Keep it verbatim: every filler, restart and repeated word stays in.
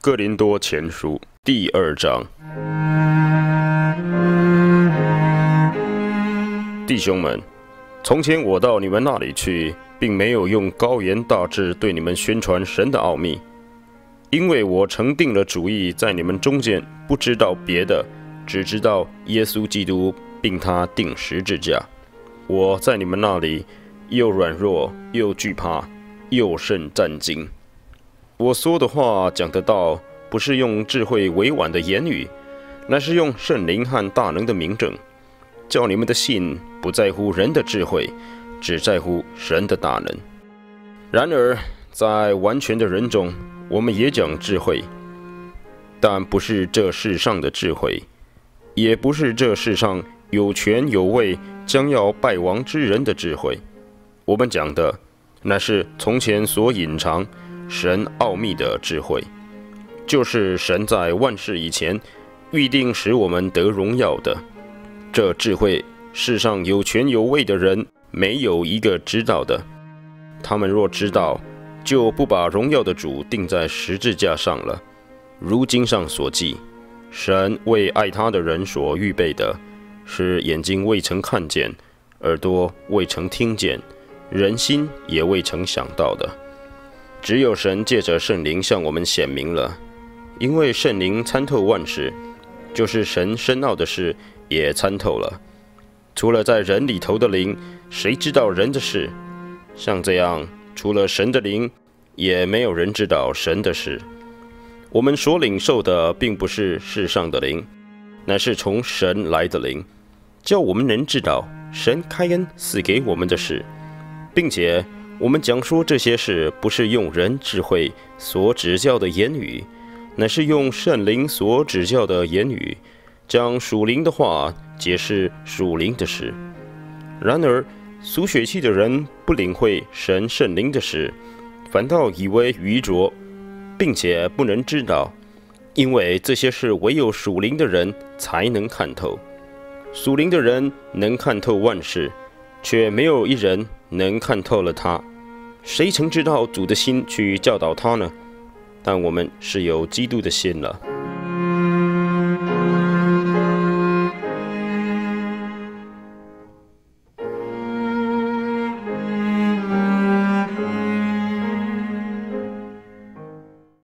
哥林多前书第二章。弟兄们，从前我到你们那里去，并没有用高言大志对你们宣传神的奥秘，因为我曾定了主意，在你们中间不知道别的，只知道耶稣基督，并他钉十字架。我在你们那里又软弱，又惧怕，又甚战惊。我说的话讲的道，不是用智慧委婉的言语，乃是用圣灵和大能的明证，叫你们的信不在乎人的智慧，只在乎神的大能。然而在完全的人中，我们也讲智慧，但不是这世上的智慧，也不是这世上有权有位将要败亡之人的智慧。我们讲的乃是从前所隐藏神奥秘的智慧，就是神在万事以前预定使我们得荣耀的。这智慧世上有权有位的人没有一个知道的，他们若知道，就不把荣耀的主钉在十字架上了。如经上所记，神为爱他的人所预备的，是眼睛未曾看见，耳朵未曾听见，人心也未曾想到的。只有神借着圣灵向我们显明了，因为圣灵参透万事，就是神深奥的事也参透了。除了在人里头的灵，谁知道人的事？像这样，除了神的灵，也没有人知道神的事。我们所领受的并不是世上的灵，乃是从神来的灵，叫我们能知道神开恩赐给我们的事，并且我们讲说这些事，不是用人智慧所指教的言语，乃是用圣灵所指教的言语，将属灵的话解释属灵的事。然而属血气的人不领会神圣灵的事，反倒以为愚拙，并且不能知道，因为这些事唯有属灵的人才能看透。属灵的人能看透万事，却没有一人能看透了他。谁曾知道主的心去教导他呢？但我们是有基督的心了。